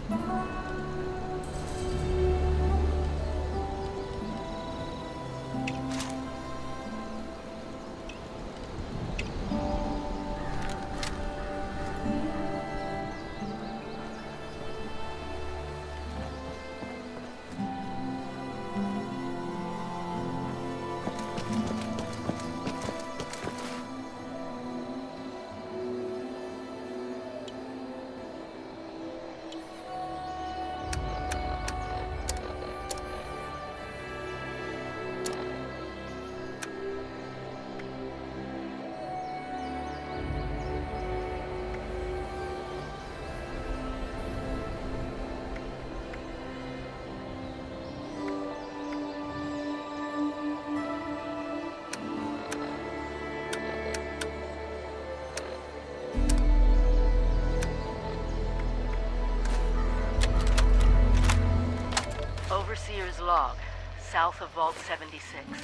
Overseer's log, south of Vault 76.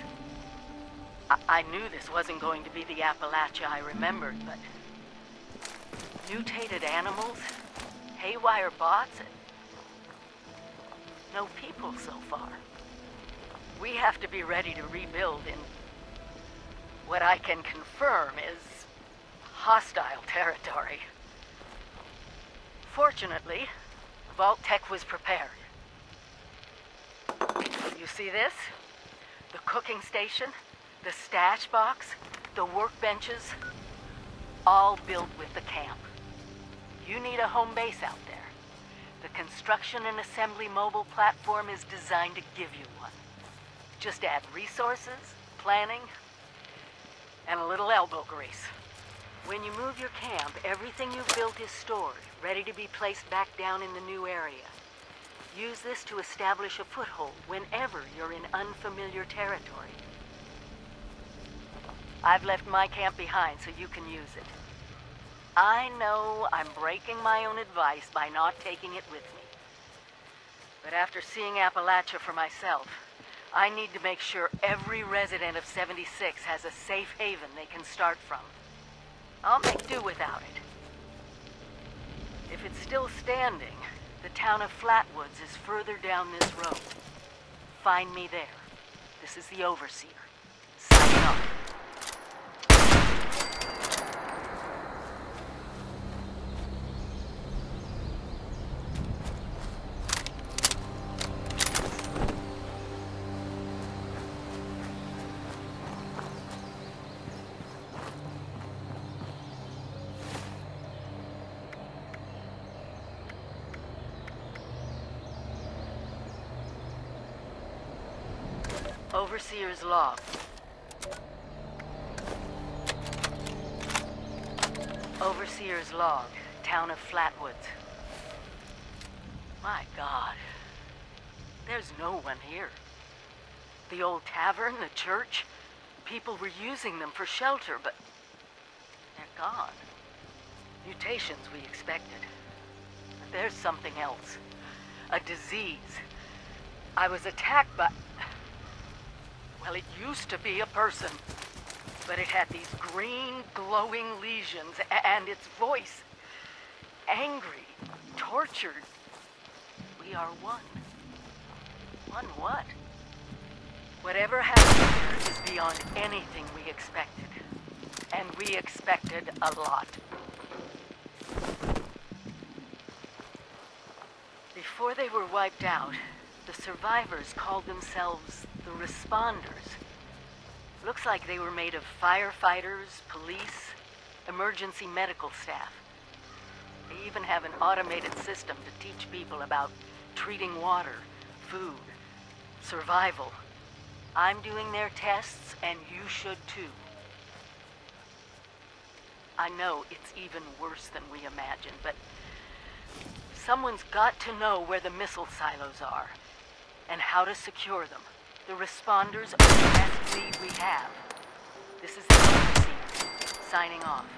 I knew this wasn't going to be the Appalachia I remembered, but... mutated animals, haywire bots, and... no people so far. We have to be ready to rebuild in... what I can confirm is... hostile territory. Fortunately, Vault Tech was prepared. You see this? The cooking station, the stash box, the workbenches, all built with the camp. You need a home base out there. The construction and assembly mobile platform is designed to give you one. Just add resources, planning, and a little elbow grease. When you move your camp, everything you've built is stored, ready to be placed back down in the new area. Use this to establish a foothold whenever you're in unfamiliar territory. I've left my camp behind so you can use it. I know I'm breaking my own advice by not taking it with me. But after seeing Appalachia for myself, I need to make sure every resident of 76 has a safe haven they can start from. I'll make do without it. If it's still standing, the town of Flatwoods is further down this road. Find me there. This is the Overseer. Signing off. Overseer's log. Overseer's log, town of Flatwoods. My God. There's no one here. The old tavern, the church, people were using them for shelter, but they're gone. Mutations we expected. But there's something else. A disease. I was attacked by... well, it used to be a person, but it had these green, glowing lesions, and its voice, angry, tortured. We are one. One what? Whatever happened here is beyond anything we expected. And we expected a lot. Before they were wiped out, the survivors called themselves the Responders. Looks like they were made of firefighters, police, emergency medical staff. They even have an automated system to teach people about treating water, food, survival. I'm doing their tests, and you should too. I know it's even worse than we imagined, but someone's got to know where the missile silos are and how to secure them. The Responders are the best lead we have. This is the Overseer, signing off.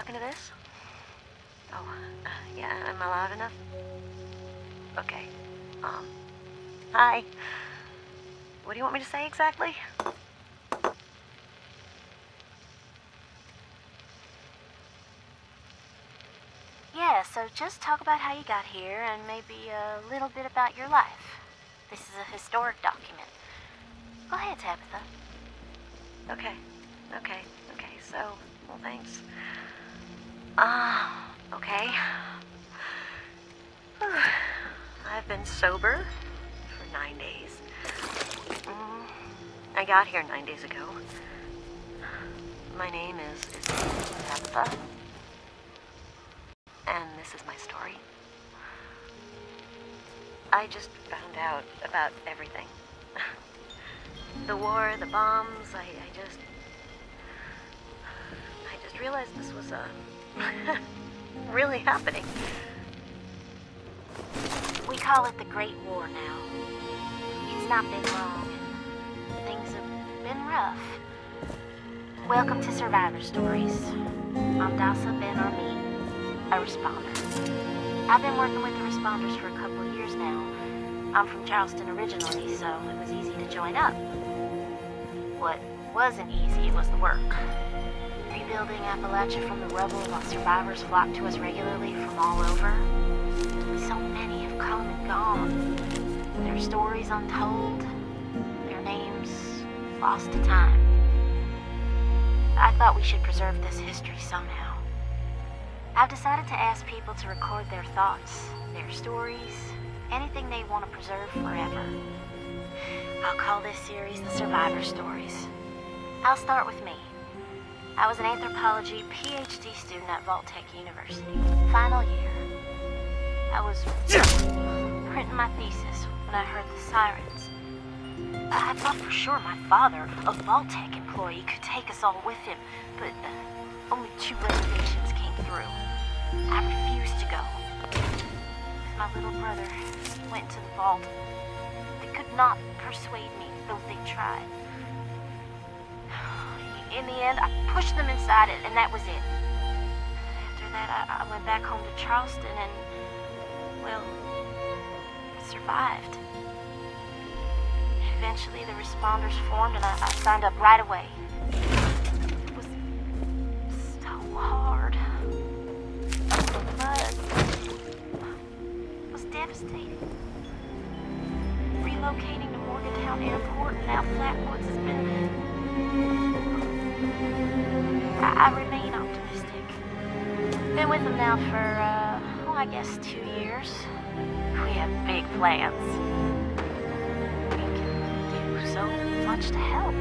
talking to this? Oh, yeah, am I loud enough? Okay. Hi. What do you want me to say exactly? Yeah, so just talk about how you got here and maybe a little bit about your life. This is a historic document. Go ahead, Tabitha. Okay, so, well, thanks. Okay. I've been sober for 9 days. I got here 9 days ago. My name is Tabitha. And this is my story. I just found out about everything. The war, the bombs, I just realized this was, really happening. We call it the Great War now. It's not been long, and things have been rough. Welcome to Survivor Stories. I'm Dasa Ben Armi, a responder. I've been working with the responders for a couple of years now. I'm from Charleston originally, so it was easy to join up. What wasn't easy was the work. Rebuilding Appalachia from the rubble while survivors flock to us regularly from all over. So many have come and gone. Their stories untold, their names lost to time. I thought we should preserve this history somehow. I've decided to ask people to record their thoughts, their stories, anything they want to preserve forever. I'll call this series the Survivor Stories. I'll start with me. I was an anthropology PhD student at Tech University, final year. I was printing my thesis when I heard the sirens. I thought for sure my father, a Tech employee, could take us all with him, but only 2 reservations came through. I refused to go. My little brother went to the vault. They could not persuade me, though they tried. In the end, I pushed them inside it, and that was it. After that, I went back home to Charleston and, well, survived. Eventually, the responders formed, and I signed up right away. It was so hard. The mud was devastating. Relocating to Morgantown Airport and now Flatwoods has been... I remain optimistic. Been with them now for, I guess 2 years. We have big plans. We can do so much to help.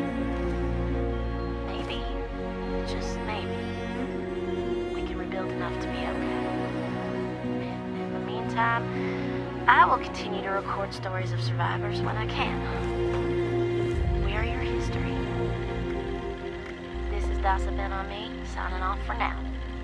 Maybe, just maybe, we can rebuild enough to be okay. In the meantime, I will continue to record stories of survivors when I can. We are your history. This is Dasa Ben Armi, signing off for now.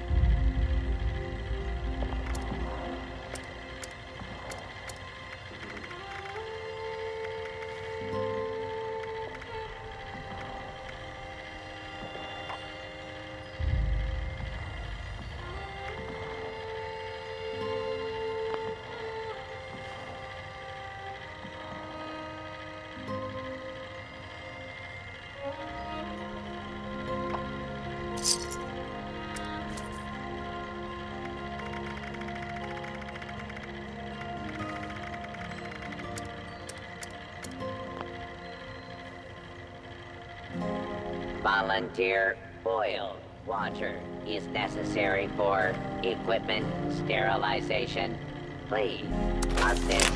Volunteer boil water is necessary for equipment sterilization. Please assist.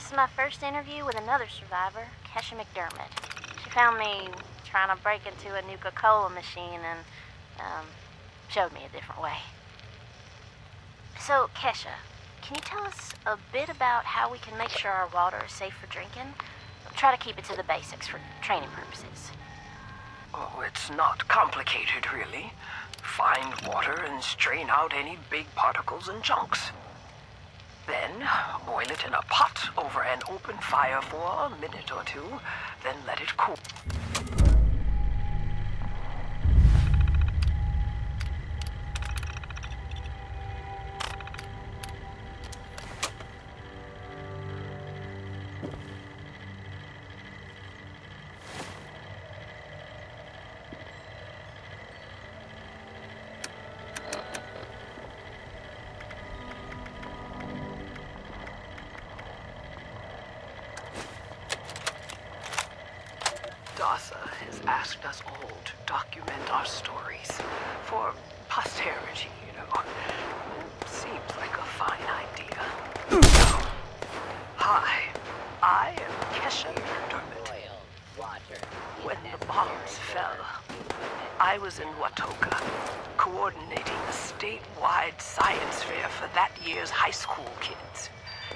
is my first interview with another survivor, Kesha McDermott. She found me trying to break into a Nuka-Cola machine and, showed me a different way. So, Kesha, can you tell us a bit about how we can make sure our water is safe for drinking? Try to keep it to the basics for training purposes. Oh, it's not complicated, really. Find water and strain out any big particles and chunks. Then, boil it in a pot over an open fire for a minute or two, then let it cool. Dasa has asked us all to document our stories for posterity, you know. Seems like a fine idea. So, hi, I am Kesha McDermott. When the bombs fell, I was in Watoka, coordinating a statewide science fair for that year's high school kids.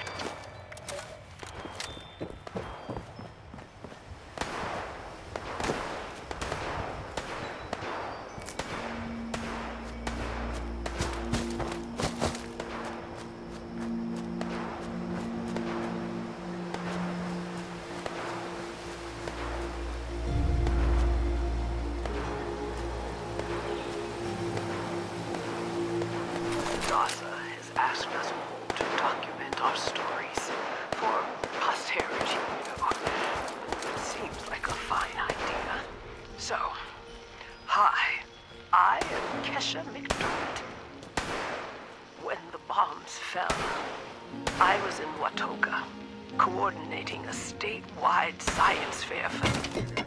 Dasa has asked us all to document our stories for posterity, you know. Seems like a fine idea. So, hi, I am Kesha McDermott. When the bombs fell, I was in Watoka, coordinating a statewide science fair for...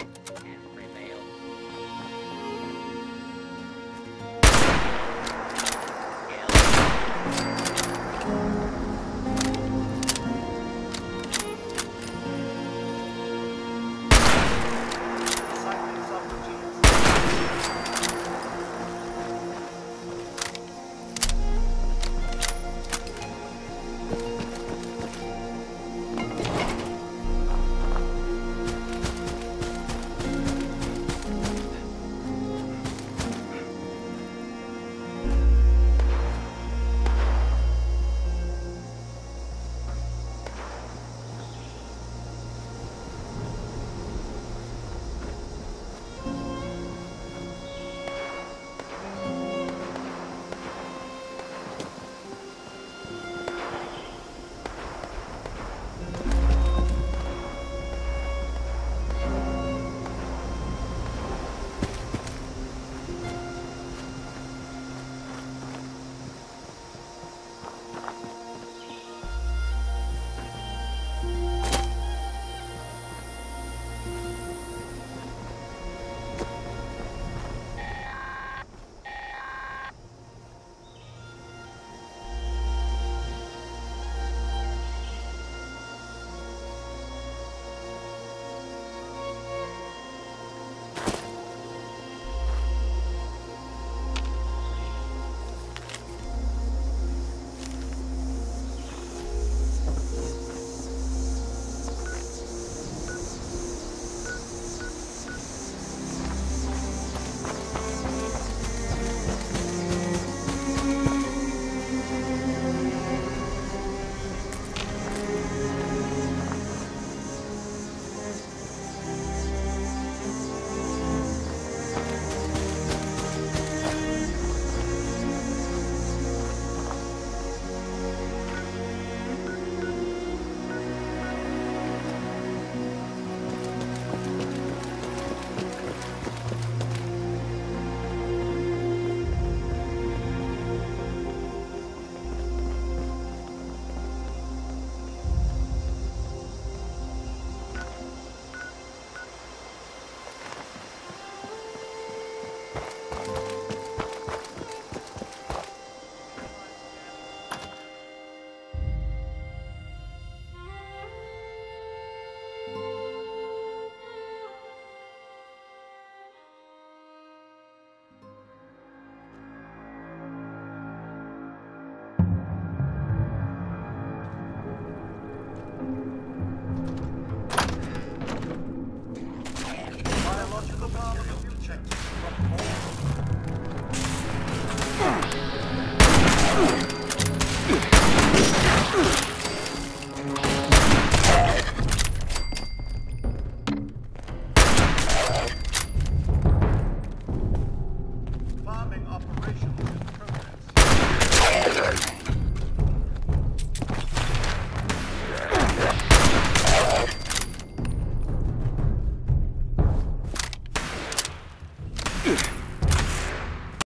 Farming operations